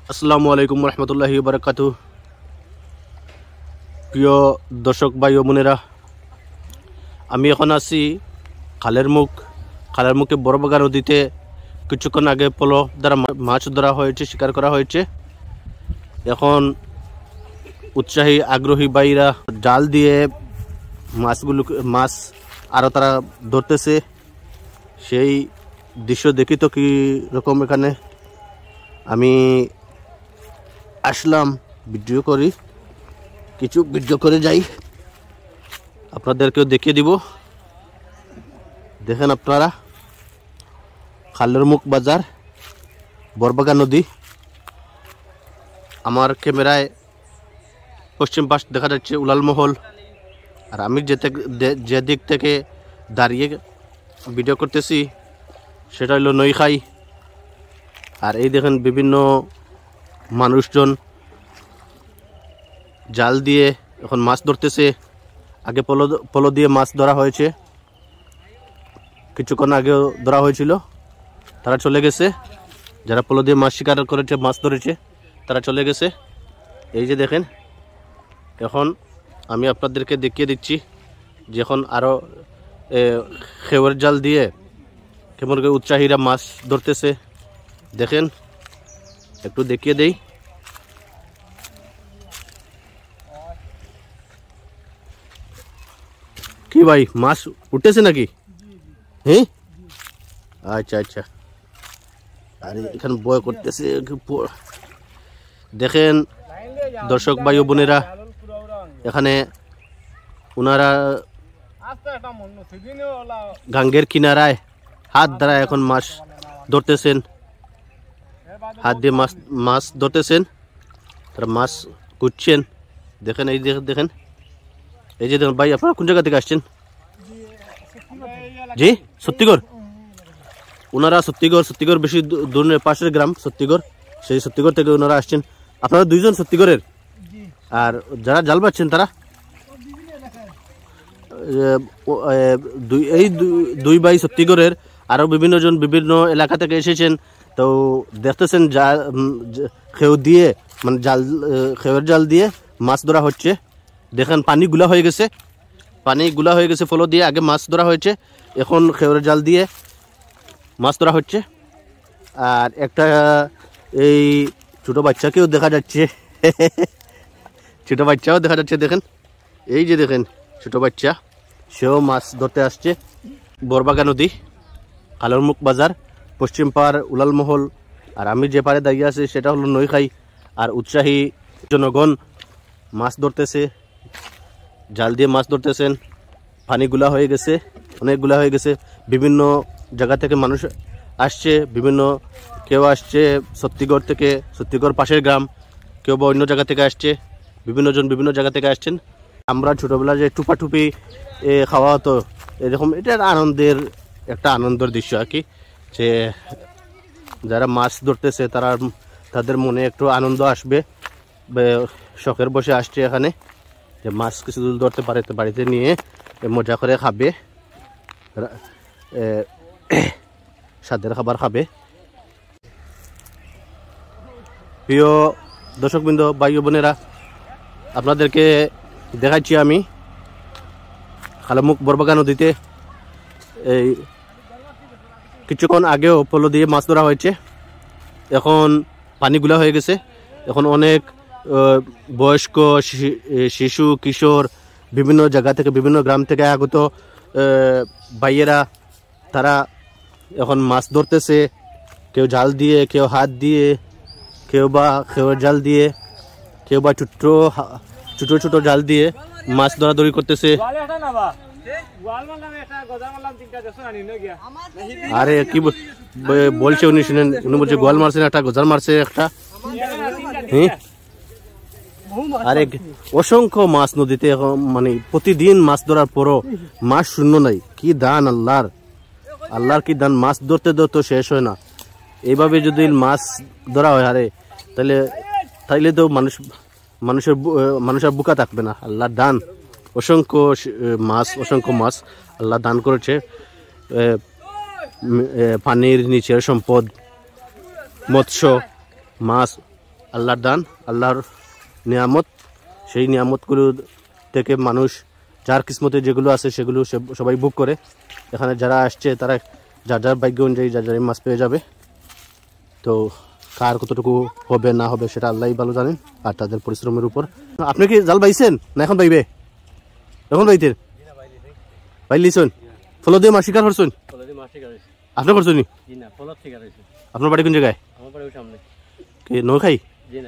আসসালামু আলাইকুম রহমতুল্লাহি বারাকাতুহু। প্রিয় দর্শক ভাই ও বোনেরা, আমি এখন আছি খালের মুখে বড়বাগা নদীতে। কিছুক্ষণ আগে পলো দ্বারা মাছ ধরা হয়েছে, শিকার করা হয়েছে। এখন উৎসাহী আগ্রহী ভাইরা জাল দিয়ে মাছ আরও তারা ধরতেছে। সেই দৃশ্য দেখি তো কি রকম। এখানে আমি আসলাম, ভিডিও করি, কিছু ভিডিও করে যাই, আপনাদেরকেও দেখিয়ে দিব। দেখেন আপনারা, খালের মুখ বাজার, বড়বাগা নদী। আমার ক্যামেরায় পশ্চিম পাশ দেখা যাচ্ছে উলালমহল, আর আমি যে দিক থেকে দাঁড়িয়ে ভিডিও করতেছি সেটা হলো নৈখাই। আর এই দেখেন বিভিন্ন মানুষজন জাল দিয়ে এখন মাছ ধরতেছে। আগে পলো দিয়ে মাছ ধরা হয়েছে, কিছুক্ষণ আগেও ধরা হয়েছিল, তারা চলে গেছে। যারা পলো দিয়ে মাছ শিকার করেছে, মাছ ধরেছে, তারা চলে গেছে। এই যে দেখেন, এখন আমি আপনাদেরকে দেখিয়ে দিচ্ছি যে এখন আরও খেওয়ার জাল দিয়ে কেমন করে উৎসাহীরা মাছ ধরতেছে। দেখেন, একটু দেখিয়ে দেই। কি ভাই, মাছ উঠতেছে নাকি? হ্যাঁ, আচ্ছা আচ্ছা। আর এখানে বয় করতেছে। দেখেন দর্শক ভাই ও বোনেরা, এখানে ওনারা গাঙ্গের কিনারায় হাত দ্বারা এখন মাছ ধরতেছেন, হাত দিয়ে মাছ ধরতেছেন, তারা মাছ কুটছেন। দেখেন, এই দেখেন, এই যে দেখুন ভাই, আপনারা কোন জায়গা থেকে আসছেন? জি, সত্যিগড়। ওনারা সত্যিগড় বেশি দূর নয়, পাশের গ্রাম সত্যিগড়। সেই সত্যিগড় থেকে ওনারা আসছেন। আপনারা দুইজন সত্যিগড়ের? আর যারা জাল পাচ্ছেন তারা এই দুই ভাই সত্যিগড়ের। আরও বিভিন্ন জন বিভিন্ন এলাকা থেকে এসেছেন। তো দেখতেছেন খেউ দিয়ে, মানে খেউয়ের জাল দিয়ে মাছ ধরা হচ্ছে। দেখেন পানি গুলা হয়ে গেছে ফলো দিয়ে। আগে মাছ ধরা হয়েছে, এখন খেউয়ের জাল দিয়ে মাছ ধরা হচ্ছে। আর একটা এই ছোট বাচ্চাকেও দেখা যাচ্ছে, ছোট বাচ্চাও দেখা যাচ্ছে। দেখেন, এই যে দেখেন ছোট বাচ্চা, সেও মাছ ধরতে আসছে। বড়বাগা নদী, খালের মুখ বাজার, পশ্চিম পাড় উলালমহল। আর আমি যে পাড়ে দাঁড়িয়ে আছি সেটা হলো নৈখাই। আর উৎসাহী জনগণ মাছ ধরতেছে, জাল দিয়ে মাছ ধরতেছেন। পানিগুলা হয়ে গেছে, অনেকগুলা হয়ে গেছে। বিভিন্ন জায়গা থেকে মানুষ আসছে, কেউ আসছে সত্যিগড় থেকে, সত্যিগড় পাশের গ্রাম, কেউ বা অন্য জায়গা থেকে আসছে। বিভিন্ন জন বিভিন্ন জায়গা থেকে আসছেন। আমরা ছোটোবেলা যে টুপাটুপি খাওয়া হতো, এরকম এটা একটা আনন্দের দৃশ্য আর কি। যে যারা মাছ ধরতেছে তাদের মনে একটু আনন্দ আসবে, শখের বসে আসছে এখানে, যে মাছ কিছু দূর ধরতে পারে, বাড়িতে নিয়ে মজা করে খাবে, স্বাদের খাবার খাবে। প্রিয় দর্শকবৃন্দ, ভাই ও বোনেরা, আপনাদেরকে দেখাচ্ছি আমি খালেমুখ বড়বাগা নদীতে। এই কিছুক্ষণ আগেও পলো দিয়ে মাছ ধরা হয়েছে, এখন পানিগুলা হয়ে গেছে। এখন অনেক বয়স্ক, শিশু, কিশোর, বিভিন্ন জায়গা থেকে, বিভিন্ন গ্রাম থেকে আগত ভাইয়েরা, তারা এখন মাছ ধরতেছে। কেউ জাল দিয়ে, কেউ হাত দিয়ে, কেউ বা খেওয়ার জাল দিয়ে, কেউ বা ছোট জাল দিয়ে মাছ ধরাধরি করতেছে। আরে কি বলছে উনি, শুনেন। উনি বলছে গোয়াল মারছে না, একটা গজাল মারছে একটা। হ্যাঁ, আরে অসংখ্য মাছ নদীতে, মানে প্রতিদিন মাছ ধরার পরও মাছ শূন্য নাই। কি দান আল্লাহর কি দান! মাছ ধরতে শেষ হয় না। এইভাবে যদি মাছ ধরা হয়, আরে তাইলে তো মানুষের বুকা থাকবে না। আল্লাহর দান, অসংখ্য মাছ আল্লাহ দান করেছে। পানির নিচের সম্পদ, মৎস্য, মাছ আল্লাহর দান, আল্লাহর নিয়ামত। সেই নিয়ামতগুলো থেকে মানুষ যার কিসমতে যেগুলো আছে সেগুলো সবাই বুক করে। এখানে যারা আসছে তারা যার যার ভাগ্য অনুযায়ী যার যার মাছ পেয়ে যাবে। তো কার কতটুকু হবে না হবে সেটা আল্লাহই ভালো জানেন, আর তাদের পরিশ্রমের উপর। আপনি কি জাল বাইছেন না এখন বাইবে? এখন বাইতেন বাইলিছেন? ফলো দিয়ে মাছ শিকার করছেন? আপনি করছেন? আপনার বাড়ি কোন জায়গায়? নৌখাই?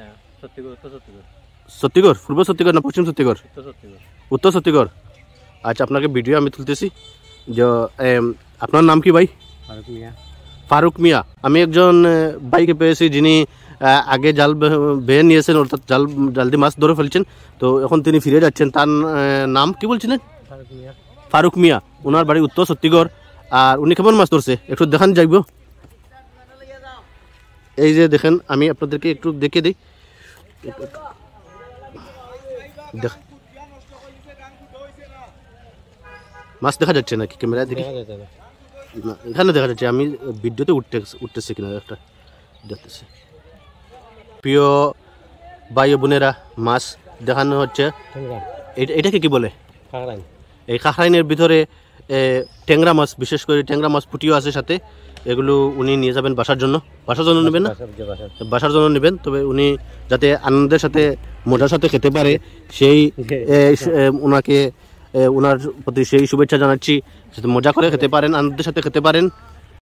সত্যিগড়? পূর্ব সত্যিগড় না পশ্চিম সত্যিগড়? উত্তর সত্যিগড়। আচ্ছা, আপনাকে ভিডিও আমি তুলতেছি। যে আপনার নাম কি ভাই? ফারুক মিয়া। আমি একজন ভাইকে পেয়েছি যিনি আগে জাল বেয়ে নিয়েছেন, অর্থাৎ জাল দিয়ে মাছ ধরে ফেলছেন। তো এখন তিনি ফিরে যাচ্ছেন। তার নাম কি বলছিলেন? ফারুক মিয়া। ওনার বাড়ি উত্তর সত্যিগড়। আর উনি কেমন মাছ ধরছে একটু দেখান যাইব? এই যে দেখেন, আমি আপনাদেরকে একটু দেখে দিই। মাছ দেখা যাচ্ছে নাকি ক্যামেরায়? দেখি এখানে দেখা যাচ্ছে, আমি ভিডিওতে উঠতেছি কিনা একটা দেখতেছি। প্রিয় ভাই বোনেরা, মাছ দেখানো হচ্ছে। এটাকে কি বলে? এই খাখরাইনের ভিতরে ট্যাংরা মাছ, বিশেষ করে ট্যাংরা মাছ পুঁটিও আছে সাথে। এগুলো উনি নিয়ে যাবেন বাসার জন্য। বাসার জন্য নেবেন না? বাসার জন্য নেবেন। তবে উনি যাতে আনন্দের সাথে মজার সাথে খেতে পারে সেই ওনাকে ওনার প্রতি সেই শুভেচ্ছা জানাচ্ছি, যাতে মজা করে খেতে পারেন, আনন্দের সাথে খেতে পারেন।